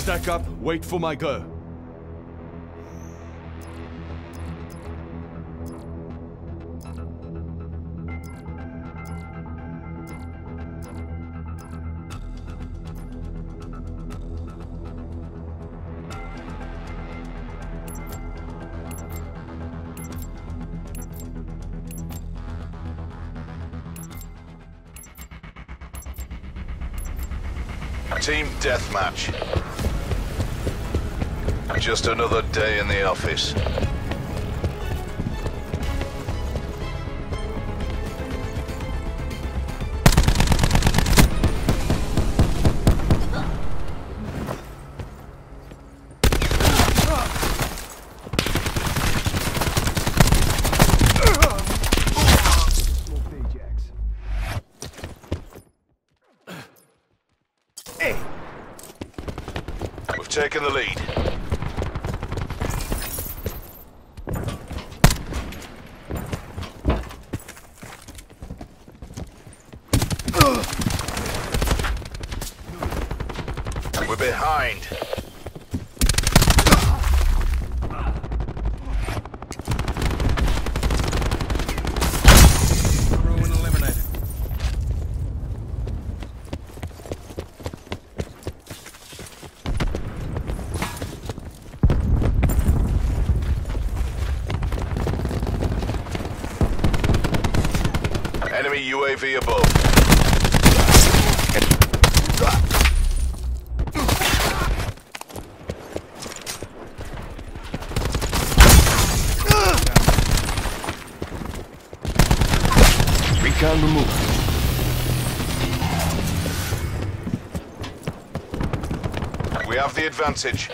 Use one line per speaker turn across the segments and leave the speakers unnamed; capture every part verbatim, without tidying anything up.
Stack up, wait for my go.
Team deathmatch. Just another day in the office. We've taken the lead. We're behind.
Ruin eliminated.
Enemy U A V above.
Recon removed.
We have the advantage.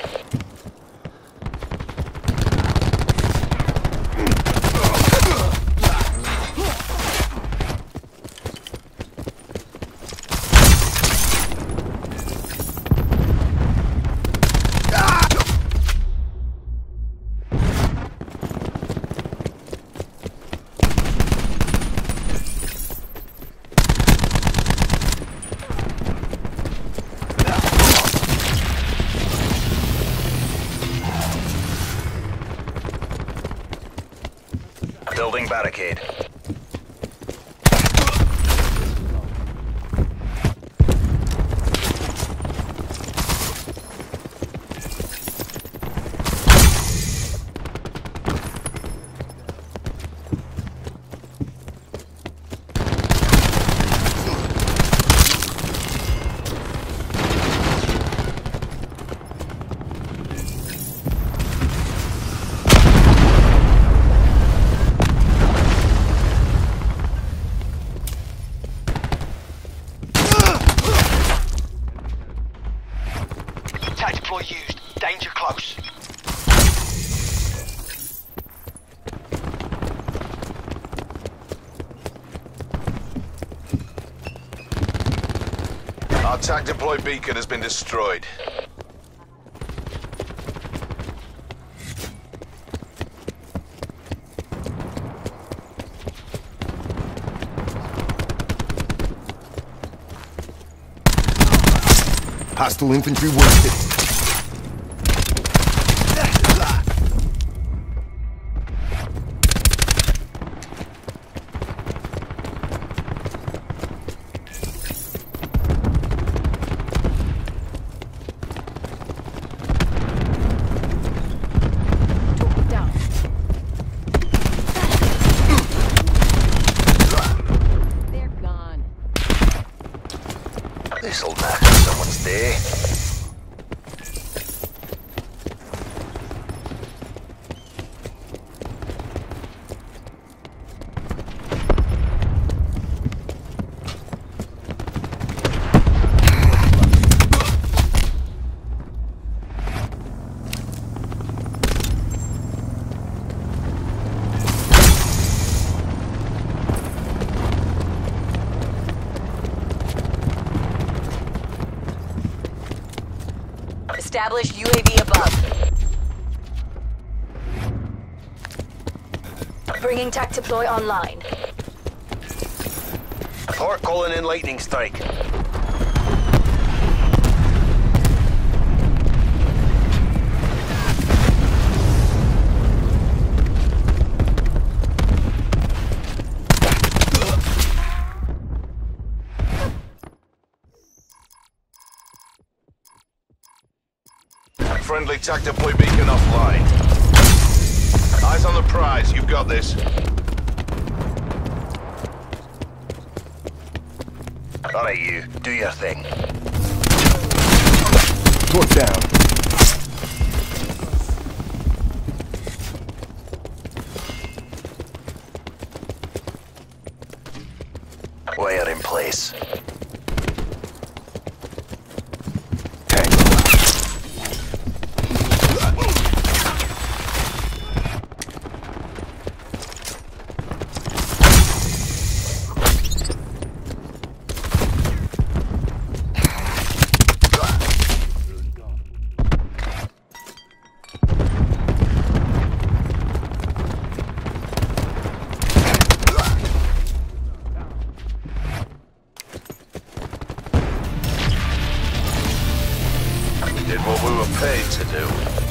Building barricade.
Tactical used. Danger close.
Our tac deploy beacon has been destroyed.
Hostile infantry wounded.
This'll knacker someone's day.
Established U A V above. Bringing tac deploy online.
Port calling in lightning strike.
Friendly tac deploy beacon offline. Eyes on the prize, you've got this. Alright, you. Do your thing.
Torch down.
Wire in place. Did what we were paid to do.